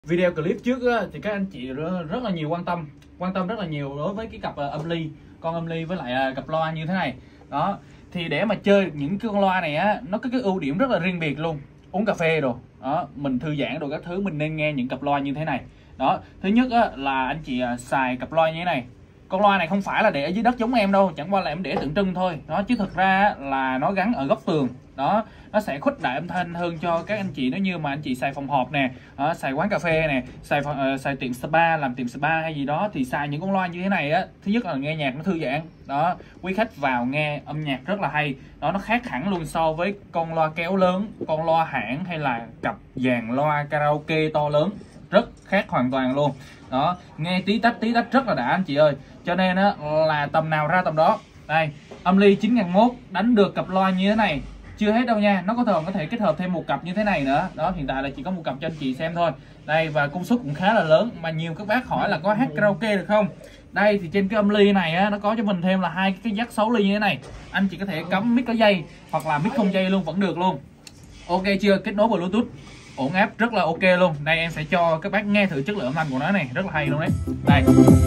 Video clip trước á, thì các anh chị rất là nhiều quan tâm rất là nhiều đối với cái cặp âm ly, con âm ly với lại cặp loa như thế này. Đó, thì để mà chơi những cái con loa này á, nó có cái ưu điểm rất là riêng biệt luôn. Uống cà phê rồi đó, mình thư giãn rồi các thứ, mình nên nghe những cặp loa như thế này. Đó, thứ nhất á, là anh chị xài cặp loa như thế này. Con loa này không phải là để ở dưới đất giống em đâu, chẳng qua là em để tượng trưng thôi. Đó, chứ thực ra là nó gắn ở góc tường. Đó, nó sẽ khuếch đại âm thanh hơn cho các anh chị nếu như mà anh chị xài phòng họp nè, xài quán cà phê nè, xài tiệm spa, làm tiệm spa hay gì đó, thì xài những con loa như thế này á, thứ nhất là nghe nhạc nó thư giãn. Đó, quý khách vào nghe âm nhạc rất là hay. Đó, nó khác hẳn luôn so với con loa kéo lớn, con loa hãng hay là cặp dàn loa karaoke to lớn, rất khác hoàn toàn luôn. Đó, nghe tí tách rất là đã anh chị ơi. Cho nên á, là tầm nào ra tầm đó. Đây, âm ly 9001 đánh được cặp loa như thế này. Chưa hết đâu nha, nó có thể kết hợp thêm một cặp như thế này nữa. Đó, hiện tại là chỉ có một cặp cho anh chị xem thôi. Đây, và công suất cũng khá là lớn, mà nhiều các bác hỏi là có hát karaoke được không. Đây thì trên cái âm ly này á, nó có cho mình thêm là hai cái jack 6 ly như thế này. Anh chị có thể cắm mic có dây hoặc là mic không dây luôn vẫn được luôn. Ok chưa? Kết nối Bluetooth ổn áp rất là ok luôn. Đây em sẽ cho các bác nghe thử chất lượng âm thanh của nó này, rất là hay luôn đấy. Đây.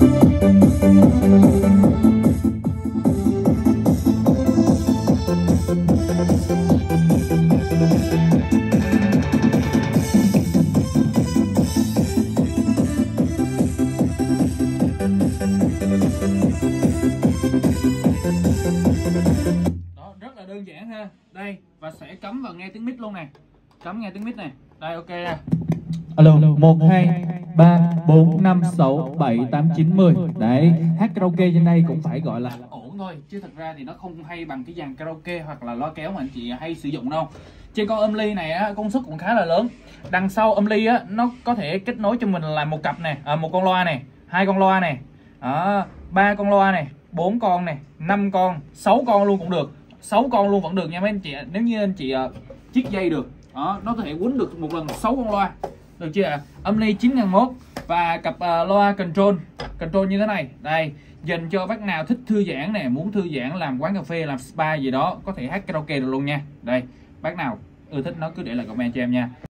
Đó, rất là đơn giản ha. Đây, và sẽ cắm vào nghe tiếng mic luôn nè. Cắm nghe tiếng mic này. Đây, ok nè. Alo, 1, 2, 3, 4, 5, 6, 7, 8, 9, 10. Đấy, hát karaoke trên đây cũng phải gọi là ổn thôi, chứ thật ra thì nó không hay bằng cái dàn karaoke hoặc là loa kéo mà anh chị hay sử dụng đâu. Trên con âm ly này á, công suất cũng khá là lớn. Đằng sau âm ly á, nó có thể kết nối cho mình là một cặp này, một con loa này, hai con loa này, ba con loa này, 4 con này, 5 con, 6 con luôn cũng được. 6 con luôn vẫn được nha mấy anh chị. Nếu như anh chị chiết dây được. Đó, nó có thể quýnh được một lần 6 con loa. Được chưa ạ? Âm ly 9001 và cặp loa control như thế này. Đây, dành cho bác nào thích thư giãn nè, muốn thư giãn làm quán cà phê, làm spa gì đó, có thể hát karaoke được luôn nha. Đây, bác nào ưa thích nó cứ để lại comment cho em nha.